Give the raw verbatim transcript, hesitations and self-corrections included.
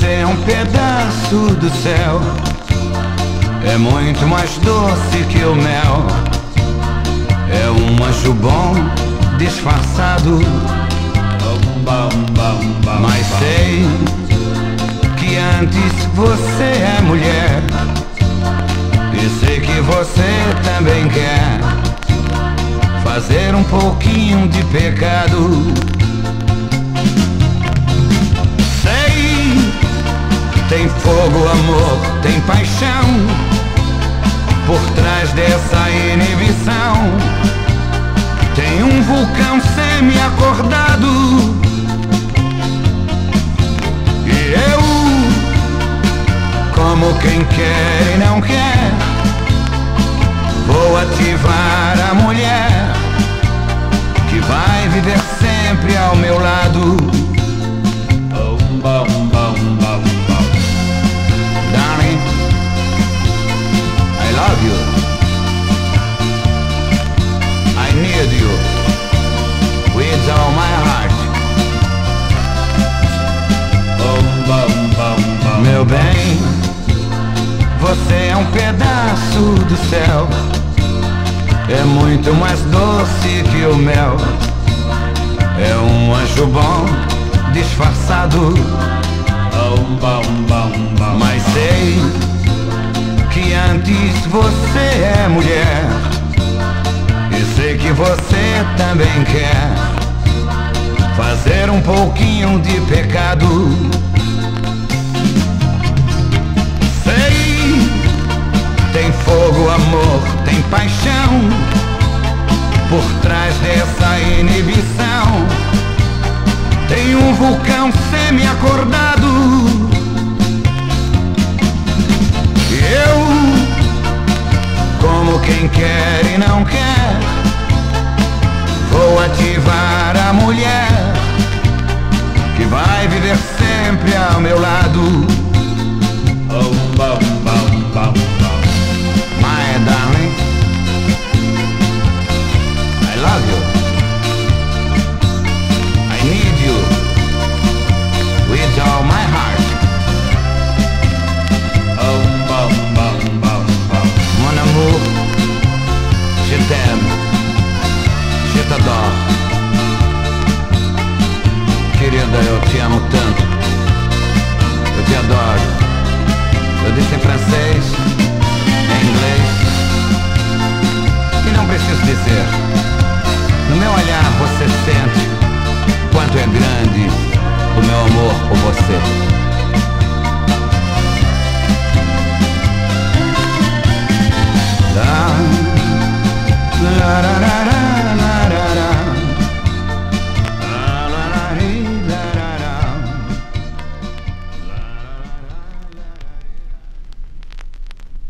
Você é um pedaço do céu, é muito mais doce que o mel. É um anjo bom disfarçado, mas sei que antes você é mulher, e sei que você também quer fazer um pouquinho de pecado. Sei, tem fogo, amor, tem paixão por trás dessa inibição. Tem um vulcão semi-acordado, e eu, como quem quer e não quer, vou ativar a mulher que vai viver sempre ao meu lado. Darling, I love you, I need you with all my heart. Meu bem, você é um pedaço do céu, é muito mais doce que o mel. É um anjo bom disfarçado, mas sei que antes você é mulher, e sei que você também quer fazer um pouquinho de pecado. Sei, tem fogo, amor, tem paixão por trás dessa inibição. Tem um vulcão semi-acordado, e eu, como quem quer e não quer, vou ativar a mulher que vai viver sempre ao meu lado. My darling, I love you, I need you with all my heart. Mon amour, je t'aime, je t'adore. Querida, eu te amo tanto, eu te adoro. Eu disse em francês,